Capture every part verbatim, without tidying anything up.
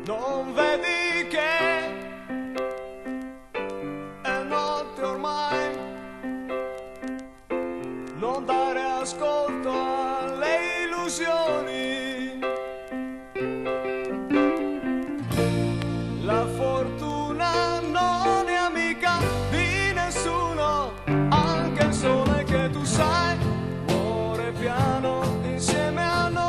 Non vedi che è notte ormai, non dare ascolto alle illusioni. La fortuna non è amica di nessuno, anche il sole che tu sai muore piano insieme a noi.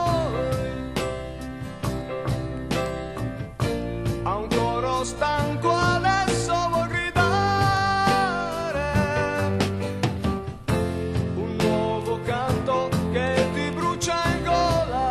A un coro stanco adesso vuol gridare un nuovo canto che ti brucia in gola.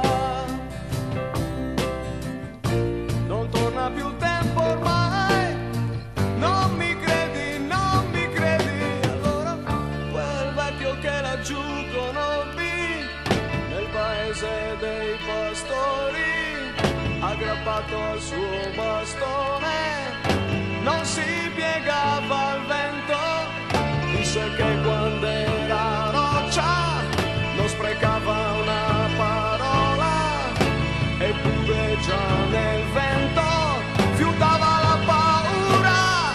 Non torna più il tempo ormai, non mi credi, non mi credi. Allora quel vecchio che laggiù conobbi nel paese dei pastori, aggrappato al suo bastone, non si piegava al vento, disse che quando era roccia non sprecava una parola, eppure già nel vento fiutava la paura.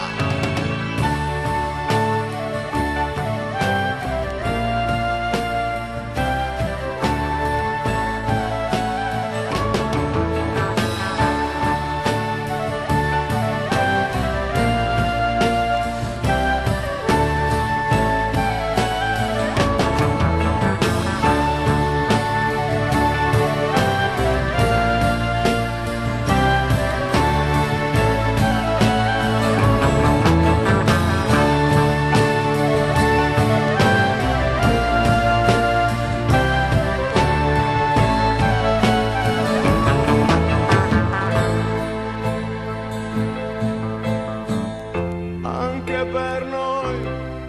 Anche per noi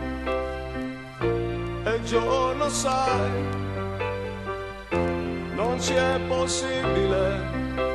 è il giorno, sai, non ci è possibile